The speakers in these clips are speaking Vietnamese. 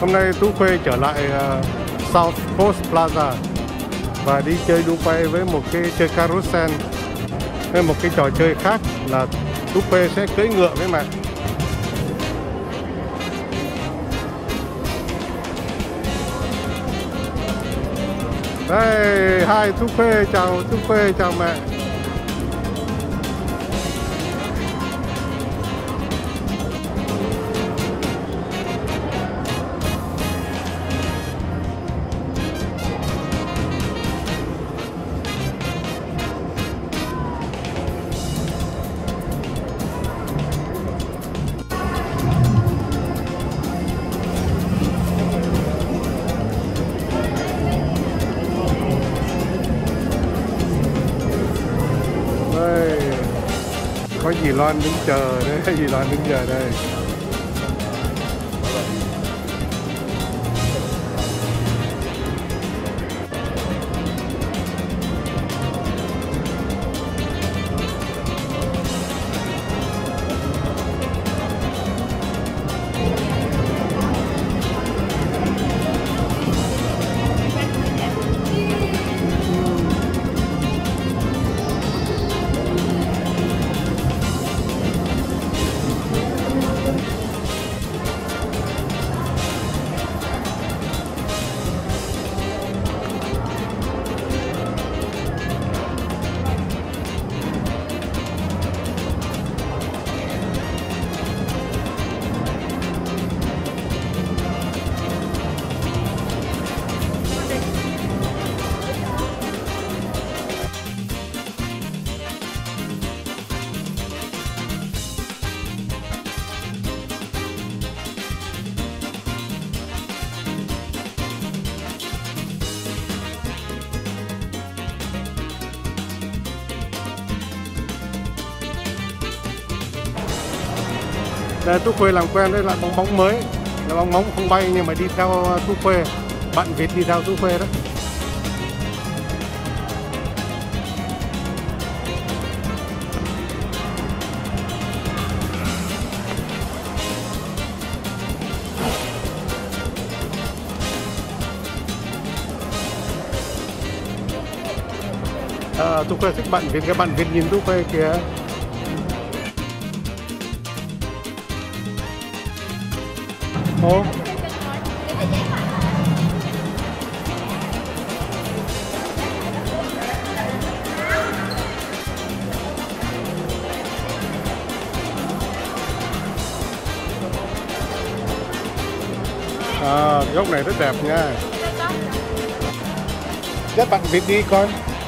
Hôm nay Tú Khuê trở lại South Coast Plaza và đi chơi Dubai với một cái chơi carousel, với một cái trò chơi khác là Tú Khuê sẽ cưỡi ngựa với mẹ. Đây, hai Tú Khuê, chào Tú Khuê, chào mẹ. Đây, có dì Loan đứng chờ đấy, dì Loan đứng chờ đây. Đây, Tú Khuê làm quen với lại bong bóng mới, là bong bóng không bay nhưng mà đi theo Tú Khuê, bạn vịt đi theo Tú Khuê đó. Tú Khuê thích bạn vịt, cái bạn vịt nhìn Tú Khuê kìa. Ồ. Góc này rất đẹp nha. Dắt bạn vịt đi con.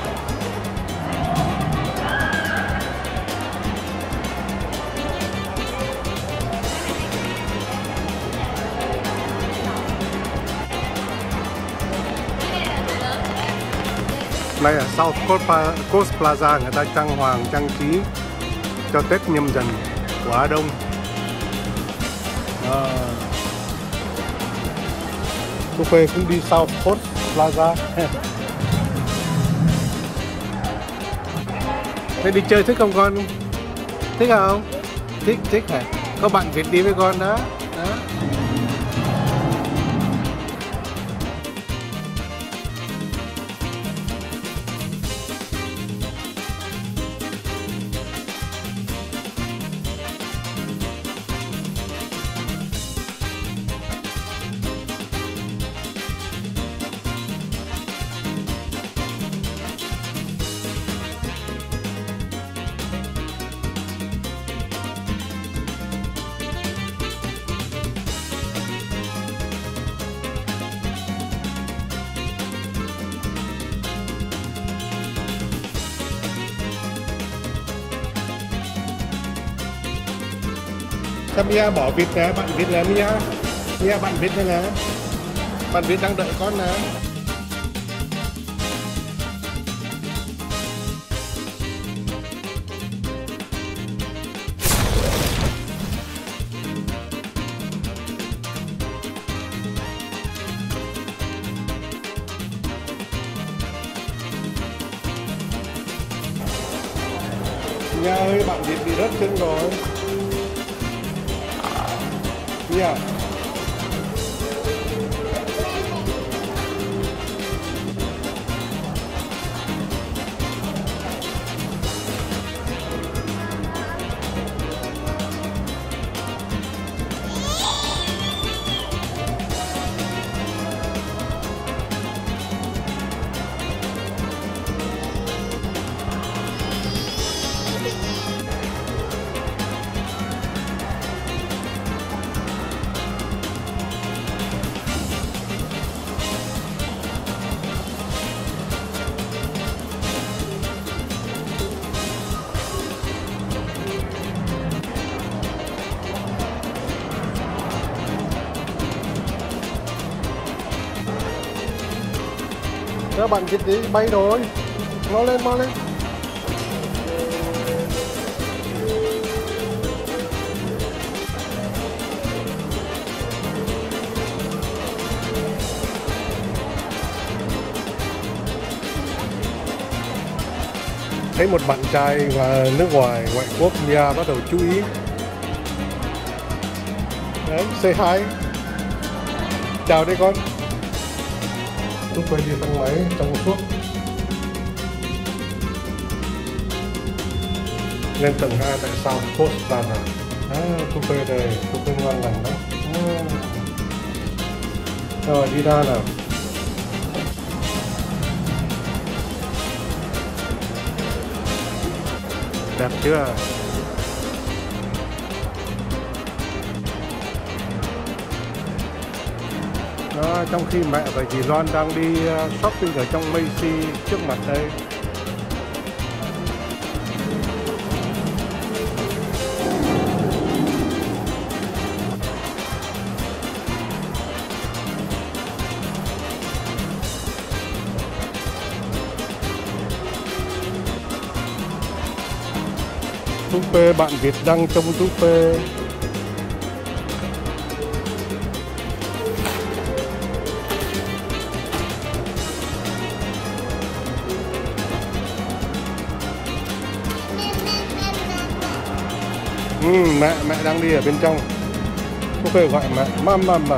Đây ở South Coast Plaza, người ta trang hoàng trang trí cho Tết Nhâm Dần của Á Đông. Tú Khuê cũng đi South Coast Plaza. Thế đi chơi thích không con? Thích không? Thích hả? Có bạn Việt đi với con đó. Sao Mia bỏ vịt nè, bạn vịt nè Mia. Mia, bạn vịt này nè. Bạn vịt đang đợi con nè. Mia ơi, bạn vịt bị rớt chân rồi. Mia. Các bạn Việt đi bay rồi. Mau lên, mau lên. Thấy một bạn trai và nước ngoài, ngoại quốc Mia bắt đầu chú ý. Đấy, say hi. Chào đây con. Tôi quay đi thang máy trong suốt. Lên tầng 2 tại South Coast Plaza. Tôi quay đây, tôi quay ngon lành đó. Rồi đi ra nào. Đẹp chưa? Đó, trong khi mẹ và dì Loan đang đi shopping ở trong Macy trước mặt đây. Tú Pê, bạn Việt đang trông Tú Pê. Mẹ đang đi ở bên trong. Tú Pê gọi mẹ măm.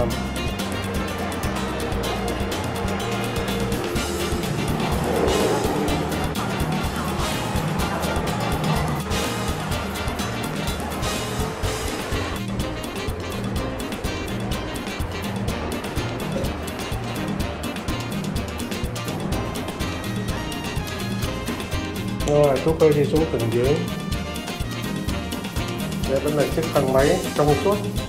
Rồi, Tú Pê đi xuống tầng dưới. Đây vẫn là chiếc thang máy trong suốt.